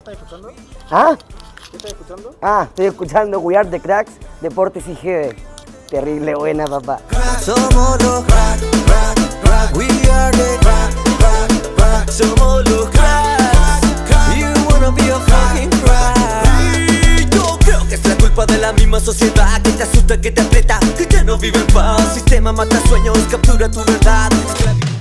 estás escuchando? ¿Ah? ¿Qué estás escuchando? Estoy escuchando We Are The Cracks, Deportes y GB. Terrible buena, papá. Somos los crack, crack, crack. We are the crack, crack, crack. Somos los cracks. You wanna be a fucking crack. Yo creo que es la culpa de la misma sociedad que te asusta, que te aprieta, que ya no vive en paz. Sistema mata sueños, captura tu verdad.